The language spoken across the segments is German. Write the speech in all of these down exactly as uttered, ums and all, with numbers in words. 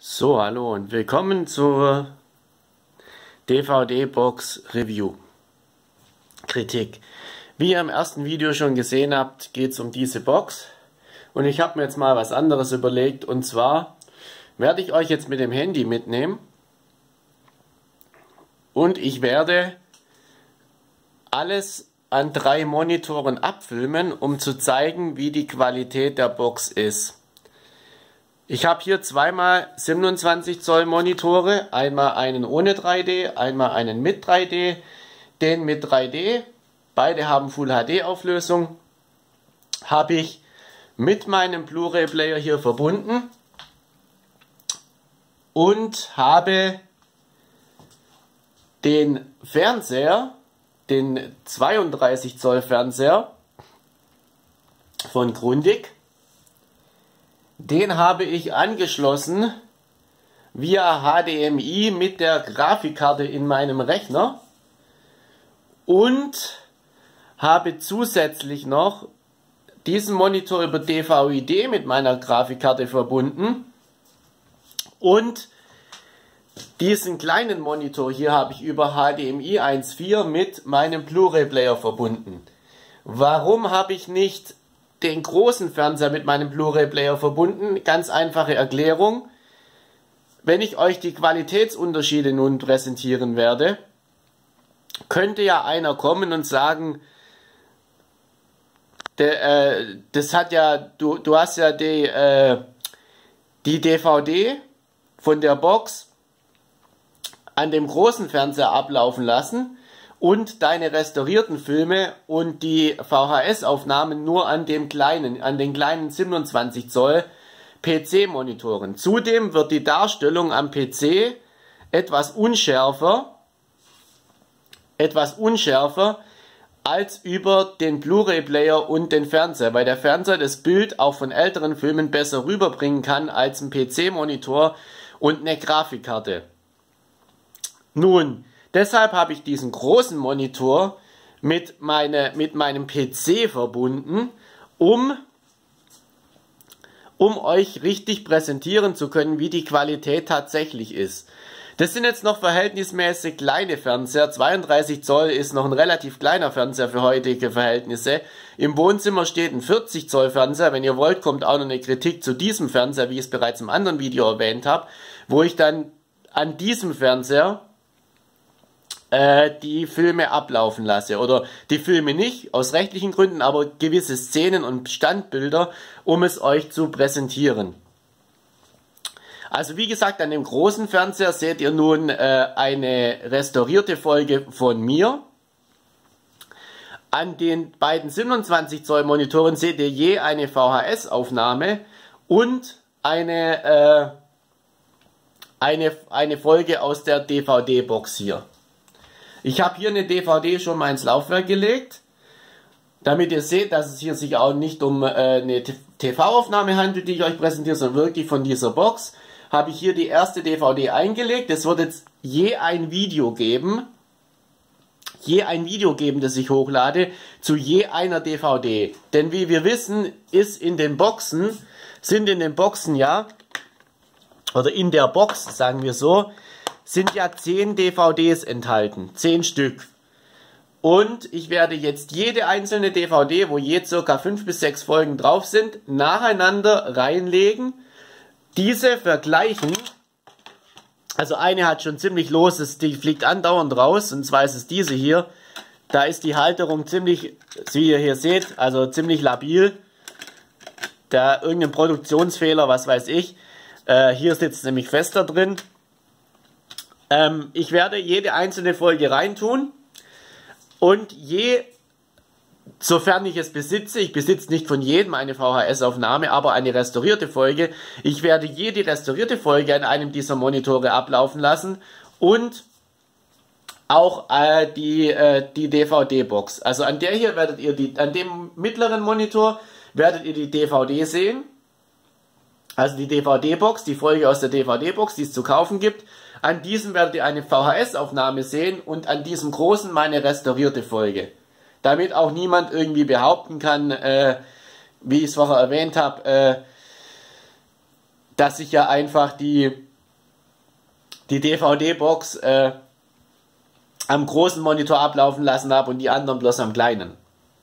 So, hallo und willkommen zur D V D-Box Review. Kritik. Wie ihr im ersten Video schon gesehen habt, geht es um diese Box. Und ich habe mir jetzt mal was anderes überlegt. Und zwar werde ich euch jetzt mit dem Handy mitnehmen. Und ich werde alles an drei Monitoren abfilmen, um zu zeigen, wie die Qualität der Box ist. Ich habe hier zweimal siebenundzwanzig Zoll Monitore, einmal einen ohne drei D, einmal einen mit drei D, den mit drei D, beide haben Full H D Auflösung, habe ich mit meinem Blu-ray Player hier verbunden und habe den Fernseher, den zweiunddreißig Zoll Fernseher von Grundig. Den habe ich angeschlossen via H D M I mit der Grafikkarte in meinem Rechner und habe zusätzlich noch diesen Monitor über D V I D mit meiner Grafikkarte verbunden und diesen kleinen Monitor hier habe ich über H D M I eins Punkt vier mit meinem Blu-ray Player verbunden. Warum habe ich nicht den großen Fernseher mit meinem Blu-ray Player verbunden? Ganz einfache Erklärung. Wenn ich euch die Qualitätsunterschiede nun präsentieren werde, könnte ja einer kommen und sagen, de, äh, das hat ja, du, du hast ja die, äh, die D V D von der Box an dem großen Fernseher ablaufen lassen und deine restaurierten Filme und die V H S-Aufnahmen nur an dem kleinen, an den kleinen siebenundzwanzig Zoll P C-Monitoren. Zudem wird die Darstellung am P C etwas unschärfer, etwas unschärfer als über den Blu-ray-Player und den Fernseher, weil der Fernseher das Bild auch von älteren Filmen besser rüberbringen kann als ein P C-Monitor und eine Grafikkarte. Nun, deshalb habe ich diesen großen Monitor mit, meine, mit meinem P C verbunden, um, um euch richtig präsentieren zu können, wie die Qualität tatsächlich ist. Das sind jetzt noch verhältnismäßig kleine Fernseher. zweiunddreißig Zoll ist noch ein relativ kleiner Fernseher für heutige Verhältnisse. Im Wohnzimmer steht ein vierzig Zoll Fernseher. Wenn ihr wollt, kommt auch noch eine Kritik zu diesem Fernseher, wie ich es bereits im anderen Video erwähnt habe, wo ich dann an diesem Fernseher die Filme ablaufen lasse. Oder die Filme nicht, aus rechtlichen Gründen, aber gewisse Szenen und Standbilder, um es euch zu präsentieren. Also wie gesagt, an dem großen Fernseher seht ihr nun äh, eine restaurierte Folge von mir. An den beiden siebenundzwanzig Zoll Monitoren seht ihr je eine V H S-Aufnahme und eine, äh, eine, eine Folge aus der D V D-Box hier. Ich habe hier eine D V D schon mal ins Laufwerk gelegt, damit ihr seht, dass es hier sich auch nicht um äh, eine T V-Aufnahme handelt, die ich euch präsentiere, sondern wirklich von dieser Box. Habe ich hier die erste D V D eingelegt. Es wird jetzt je ein Video geben, je ein Video geben, das ich hochlade, zu je einer D V D. Denn wie wir wissen, ist in den Boxen, sind in den Boxen ja, oder in der Box, sagen wir so, sind ja zehn D V Ds enthalten, zehn Stück. Und ich werde jetzt jede einzelne D V D, wo je circa fünf bis sechs Folgen drauf sind, nacheinander reinlegen, diese vergleichen. Also eine hat schon ziemlich los, die fliegt andauernd raus, und zwar ist es diese hier. Da ist die Halterung ziemlich, wie ihr hier seht, also ziemlich labil. Da irgendein Produktionsfehler, was weiß ich. Äh, hier sitzt es nämlich fester drin. Ähm, ich werde jede einzelne Folge reintun und je, sofern ich es besitze, ich besitze nicht von jedem eine V H S-Aufnahme, aber eine restaurierte Folge, ich werde jede restaurierte Folge an einem dieser Monitore ablaufen lassen und auch äh, die, äh, die D V D-Box. Also an der hier werdet ihr, die, an dem mittleren Monitor werdet ihr die D V D sehen. Also die D V D-Box, die Folge aus der D V D-Box, die es zu kaufen gibt. An diesem werdet ihr eine V H S-Aufnahme sehen und an diesem großen meine restaurierte Folge. Damit auch niemand irgendwie behaupten kann, äh, wie ich es vorher erwähnt habe, äh, dass ich ja einfach die die D V D-Box äh, am großen Monitor ablaufen lassen habe und die anderen bloß am kleinen.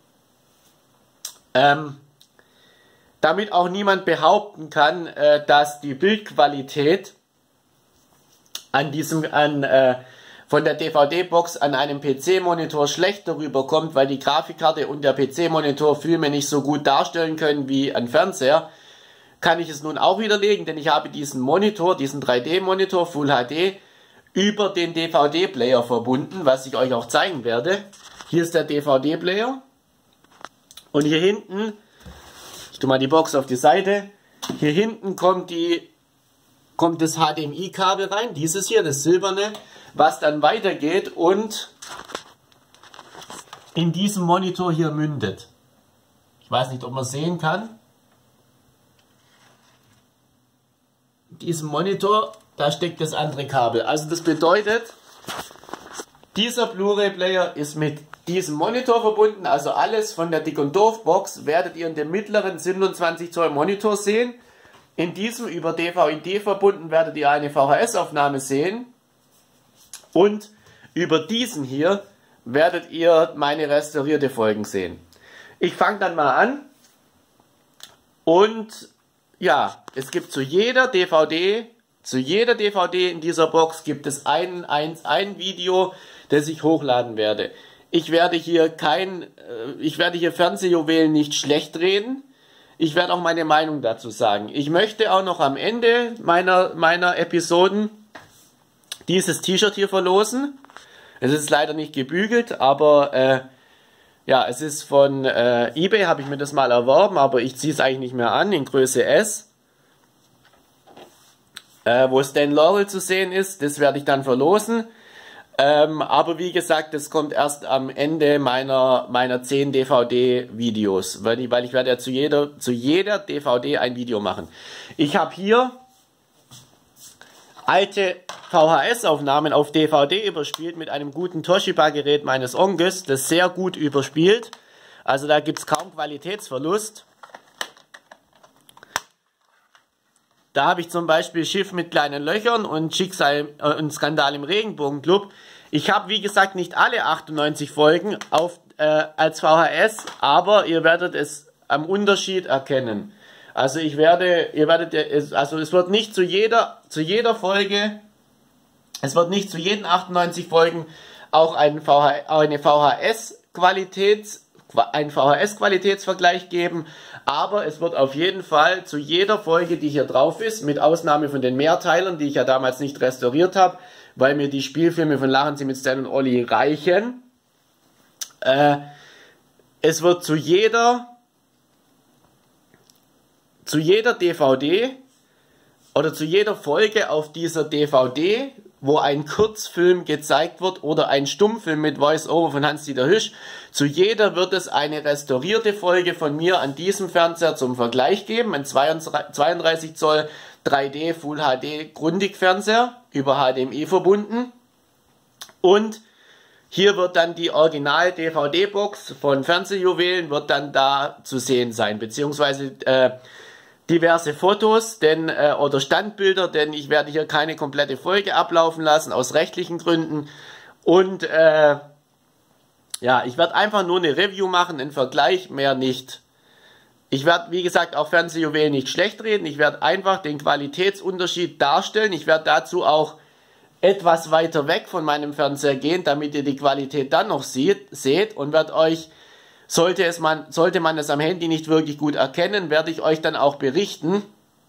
Ähm, damit auch niemand behaupten kann, äh, dass die Bildqualität an diesem, an, äh, von der D V D-Box an einem P C-Monitor schlechter rüberkommt, weil die Grafikkarte und der P C-Monitor Filme nicht so gut darstellen können wie ein Fernseher, kann ich es nun auch widerlegen, denn ich habe diesen Monitor, diesen drei D-Monitor Full H D, über den D V D-Player verbunden, was ich euch auch zeigen werde. Hier ist der D V D-Player und hier hinten, ich tue mal die Box auf die Seite, hier hinten kommt, die, kommt das H D M I-Kabel rein, dieses hier, das silberne, was dann weitergeht und in diesem Monitor hier mündet. Ich weiß nicht, ob man sehen kann. In diesem Monitor, da steckt das andere Kabel. Also das bedeutet, dieser Blu-ray-Player ist mit diesem Monitor verbunden. Also alles von der Dick und Doof Box werdet ihr in dem mittleren siebenundzwanzig Zoll Monitor sehen. In diesem über D V I D verbunden werdet ihr eine V H S-Aufnahme sehen. Und über diesen hier werdet ihr meine restaurierte Folgen sehen. Ich fange dann mal an. Und ja, es gibt zu jeder D V D, zu jeder D V D in dieser Box gibt es ein, ein, ein Video, das ich hochladen werde. Ich werde hier kein, ich werde hier Fernsehjuwelen nicht schlecht reden. Ich werde auch meine Meinung dazu sagen. Ich möchte auch noch am Ende meiner, meiner Episoden dieses T-Shirt hier verlosen. Es ist leider nicht gebügelt, aber äh, ja, es ist von äh, eBay, habe ich mir das mal erworben, aber ich ziehe es eigentlich nicht mehr an, in Größe S. Äh, wo Stan Laurel zu sehen ist, das werde ich dann verlosen. Ähm, aber wie gesagt, das kommt erst am Ende meiner, meiner zehn D V D-Videos, weil ich, weil ich werde ja zu jeder, zu jeder D V D ein Video machen. Ich habe hier alte V H S-Aufnahmen auf D V D überspielt mit einem guten Toshiba-Gerät meines Onkels, das sehr gut überspielt. Also da gibt es kaum Qualitätsverlust. Da habe ich zum Beispiel Schiff mit kleinen Löchern und Schicksal äh, und Skandal im Regenbogenclub. Ich habe, wie gesagt, nicht alle achtundneunzig Folgen auf, äh, als V H S, aber ihr werdet es am Unterschied erkennen. Also ich werde, ihr werdet, also es wird nicht zu jeder, zu jeder Folge, es wird nicht zu jeden achtundneunzig Folgen auch ein V H, eine V H S-Qualitäts, ein V H S-Qualitätsvergleich geben, aber es wird auf jeden Fall zu jeder Folge, die hier drauf ist, mit Ausnahme von den Mehrteilern, die ich ja damals nicht restauriert habe, weil mir die Spielfilme von Lachen Sie mit Stan und Olli reichen, äh, es wird zu jeder zu jeder D V D oder zu jeder Folge auf dieser D V D, wo ein Kurzfilm gezeigt wird oder ein Stummfilm mit Voice-Over von Hans-Dieter Hüsch, zu jeder wird es eine restaurierte Folge von mir an diesem Fernseher zum Vergleich geben, ein zweiunddreißig Zoll drei D Full H D Grundig-Fernseher über H D M I verbunden und hier wird dann die Original-D V D-Box von Fernsehjuwelen wird dann da zu sehen sein, beziehungsweise äh, diverse Fotos denn, äh, oder Standbilder, denn ich werde hier keine komplette Folge ablaufen lassen, aus rechtlichen Gründen. Und äh, ja, ich werde einfach nur eine Review machen, einen Vergleich, mehr nicht. Ich werde, wie gesagt, auch Fernsehjuwelen nicht schlecht reden. Ich werde einfach den Qualitätsunterschied darstellen. Ich werde dazu auch etwas weiter weg von meinem Fernseher gehen, damit ihr die Qualität dann noch sieht, seht und werde euch... Sollte, es man, sollte man es am Handy nicht wirklich gut erkennen, werde ich euch dann auch berichten,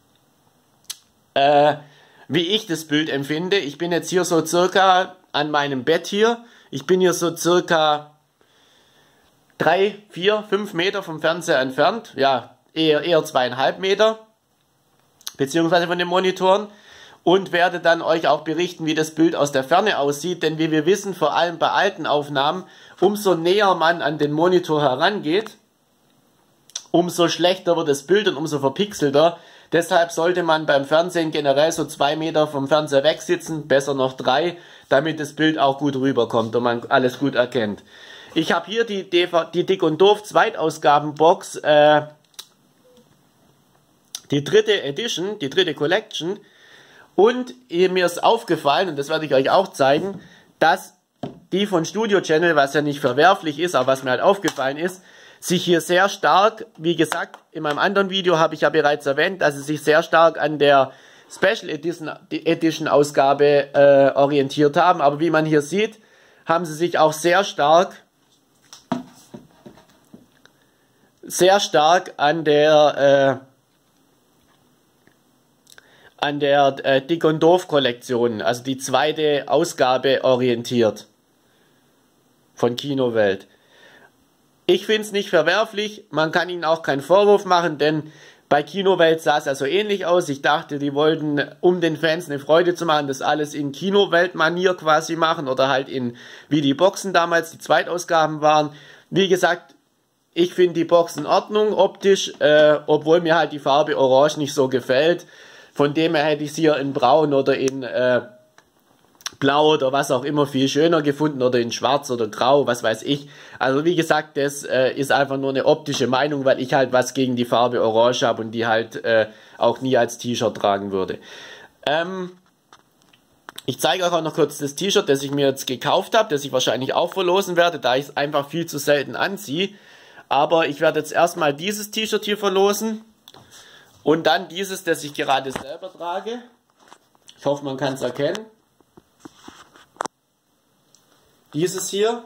äh, wie ich das Bild empfinde. Ich bin jetzt hier so circa an meinem Bett hier. Ich bin hier so circa drei, vier, fünf Meter vom Fernseher entfernt. Ja, eher, eher zweieinhalb Meter, beziehungsweise von den Monitoren. Und werde dann euch auch berichten, wie das Bild aus der Ferne aussieht. Denn wie wir wissen, vor allem bei alten Aufnahmen, umso näher man an den Monitor herangeht, umso schlechter wird das Bild und umso verpixelter. Deshalb sollte man beim Fernsehen generell so zwei Meter vom Fernseher weg sitzen, besser noch drei, damit das Bild auch gut rüberkommt und man alles gut erkennt. Ich habe hier die, D V die Dick und Doof Zweitausgabenbox, äh, die dritte Edition, die dritte Collection. Und mir ist aufgefallen, und das werde ich euch auch zeigen, dass die von Studio Channel, was ja nicht verwerflich ist, aber was mir halt aufgefallen ist, sich hier sehr stark, wie gesagt, in meinem anderen Video habe ich ja bereits erwähnt, dass sie sich sehr stark an der Special Edition, Edition Ausgabe äh, orientiert haben. Aber wie man hier sieht, haben sie sich auch sehr stark sehr stark an der äh, an der äh, Dick und Doof Kollektion, also die zweite Ausgabe, orientiert von Kinowelt. Ich finde es nicht verwerflich, man kann ihnen auch keinen Vorwurf machen, denn bei Kinowelt sah es ja so ähnlich aus. Ich dachte, die wollten, um den Fans eine Freude zu machen, das alles in Kinowelt-Manier quasi machen oder halt in, wie die Boxen damals, die Zweitausgaben waren. Wie gesagt, ich finde die Box in Ordnung optisch, äh, obwohl mir halt die Farbe Orange nicht so gefällt. Von dem her hätte ich sie hier in Braun oder in äh, Blau oder was auch immer viel schöner gefunden oder in Schwarz oder Grau, was weiß ich. Also wie gesagt, das äh, ist einfach nur eine optische Meinung, weil ich halt was gegen die Farbe Orange habe und die halt äh, auch nie als T-Shirt tragen würde. Ähm, ich zeige euch auch noch kurz das T-Shirt, das ich mir jetzt gekauft habe, das ich wahrscheinlich auch verlosen werde, da ich es einfach viel zu selten anziehe. Aber ich werde jetzt erstmal dieses T-Shirt hier verlosen und dann dieses, das ich gerade selber trage. Ich hoffe, man kann es erkennen. Dieses hier.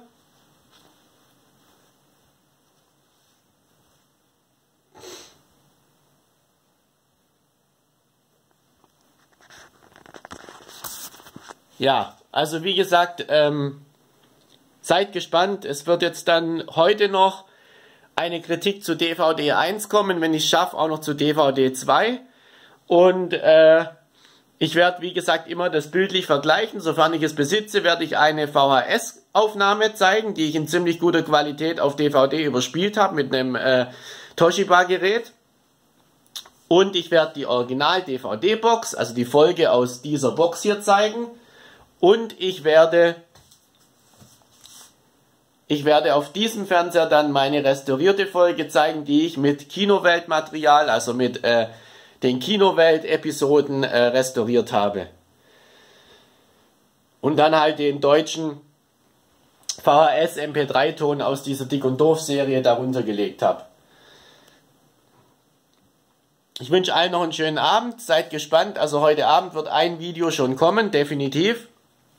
Ja, also wie gesagt, ähm, seid gespannt. Es wird jetzt dann heute noch eine Kritik zu D V D eins kommen, wenn ich es schaffe, auch noch zu D V D zwei. Und äh, ich werde, wie gesagt, immer das bildlich vergleichen. Sofern ich es besitze, werde ich eine V H S-Aufnahme zeigen, die ich in ziemlich guter Qualität auf D V D überspielt habe mit einem äh, Toshiba-Gerät. Und ich werde die Original-D V D-Box, also die Folge aus dieser Box hier zeigen. Und ich werde, ich werde auf diesem Fernseher dann meine restaurierte Folge zeigen, die ich mit Kinowelt-Material, also mit äh, den Kinowelt-Episoden äh, restauriert habe. Und dann halt den deutschen V H S M P drei Ton aus dieser Dick und Doof Serie darunter gelegt habe. Ich wünsche allen noch einen schönen Abend, seid gespannt, also heute Abend wird ein Video schon kommen, definitiv.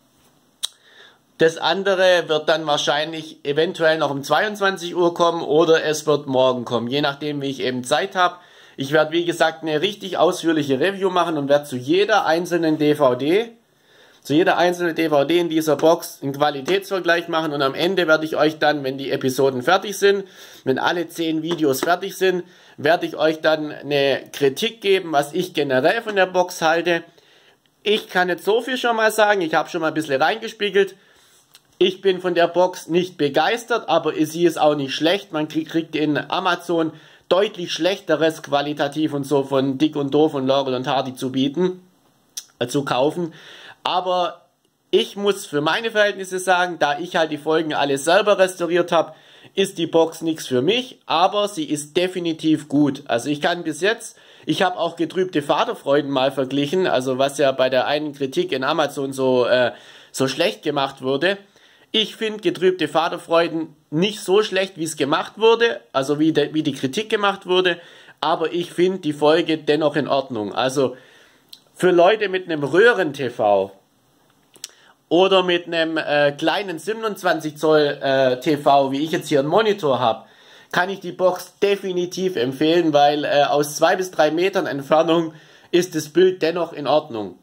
Das andere wird dann wahrscheinlich eventuell noch um zweiundzwanzig Uhr kommen oder es wird morgen kommen, je nachdem wie ich eben Zeit habe. Ich werde wie gesagt eine richtig ausführliche Review machen und werde zu jeder einzelnen D V D, zu jeder einzelnen D V D in dieser Box einen Qualitätsvergleich machen und am Ende werde ich euch dann, wenn die Episoden fertig sind, wenn alle zehn Videos fertig sind, werde ich euch dann eine Kritik geben, was ich generell von der Box halte. Ich kann jetzt so viel schon mal sagen, ich habe schon mal ein bisschen reingespiegelt. Ich bin von der Box nicht begeistert, aber sie ist auch nicht schlecht. Man kriegt in Amazon deutlich schlechteres qualitativ und so von Dick und Doof und Laurel und Hardy zu bieten, äh, zu kaufen. Aber ich muss für meine Verhältnisse sagen, da ich halt die Folgen alle selber restauriert habe, ist die Box nichts für mich, aber sie ist definitiv gut. Also ich kann bis jetzt, ich habe auch getrübte Vaterfreuden mal verglichen, also was ja bei der einen Kritik in Amazon so, äh, so schlecht gemacht wurde. Ich finde getrübte Vaterfreuden nicht so schlecht, wie es gemacht wurde, also wie, de, wie die Kritik gemacht wurde, aber ich finde die Folge dennoch in Ordnung. Also für Leute mit einem Röhren-T V oder mit einem äh, kleinen siebenundzwanzig Zoll äh, T V, wie ich jetzt hier einen Monitor habe, kann ich die Box definitiv empfehlen, weil äh, aus zwei bis drei Metern Entfernung ist das Bild dennoch in Ordnung.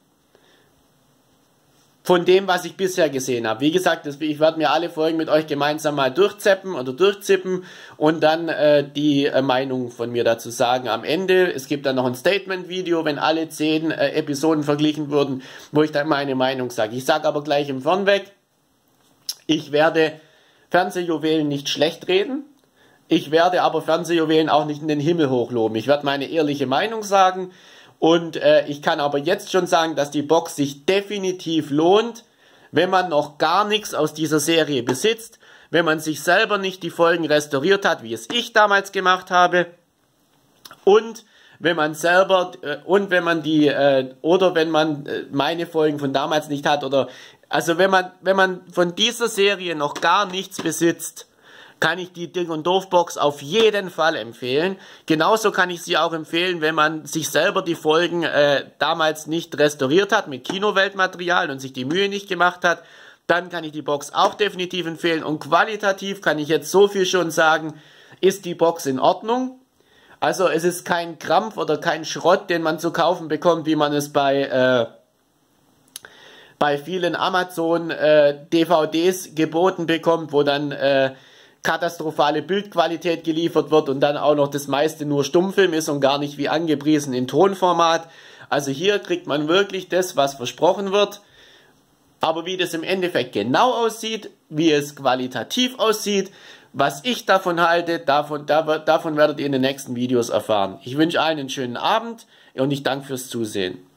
Von dem, was ich bisher gesehen habe. Wie gesagt, ich werde mir alle Folgen mit euch gemeinsam mal durchzeppen oder durchzippen und dann äh, die äh, Meinung von mir dazu sagen am Ende. Es gibt dann noch ein Statement-Video, wenn alle zehn äh, Episoden verglichen wurden, wo ich dann meine Meinung sage. Ich sage aber gleich im Vornweg, ich werde Fernsehjuwelen nicht schlecht reden. Ich werde aber Fernsehjuwelen auch nicht in den Himmel hochloben. Ich werde meine ehrliche Meinung sagen. Und äh, ich kann aber jetzt schon sagen, dass die Box sich definitiv lohnt, wenn man noch gar nichts aus dieser Serie besitzt, wenn man sich selber nicht die Folgen restauriert hat, wie es ich damals gemacht habe, und wenn man selber äh, und wenn man die äh, oder wenn man äh, meine Folgen von damals nicht hat oder also wenn man wenn man von dieser Serie noch gar nichts besitzt, kann ich die Ding und Doof Box auf jeden Fall empfehlen. Genauso kann ich sie auch empfehlen, wenn man sich selber die Folgen äh, damals nicht restauriert hat mit Kinoweltmaterial und sich die Mühe nicht gemacht hat. Dann kann ich die Box auch definitiv empfehlen. Und qualitativ kann ich jetzt so viel schon sagen, ist die Box in Ordnung. Also es ist kein Krampf oder kein Schrott, den man zu kaufen bekommt, wie man es bei, äh, bei vielen Amazon äh, D V Ds geboten bekommt, wo dann äh, katastrophale Bildqualität geliefert wird und dann auch noch das meiste nur Stummfilm ist und gar nicht wie angepriesen in Tonformat. Also hier kriegt man wirklich das, was versprochen wird. Aber wie das im Endeffekt genau aussieht, wie es qualitativ aussieht, was ich davon halte, davon, davon werdet ihr in den nächsten Videos erfahren. Ich wünsche allen einen schönen Abend und ich danke fürs Zusehen.